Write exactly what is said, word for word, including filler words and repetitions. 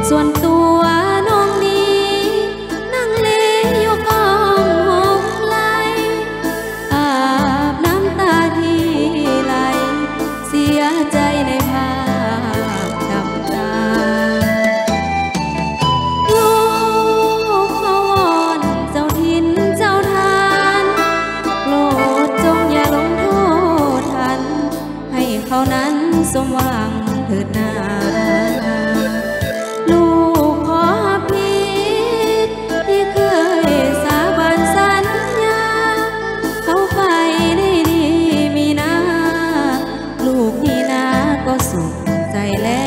ส่วนตัวน้องนี้นั่งเลอยู่กองหงไหลอาบน้ำตาที่ไหลเสียใจในภาพจำตาลูกขอวอนเจ้าถิ่นเจ้าทานโปรดจงอย่าลงโทษทันให้เขานั้นสมหวังเถิดนาลูกขอผิดที่เคยสาบานสัญญาเขาไปได้ดีมีนาลูกนี่นาก็สุขใจแล้ว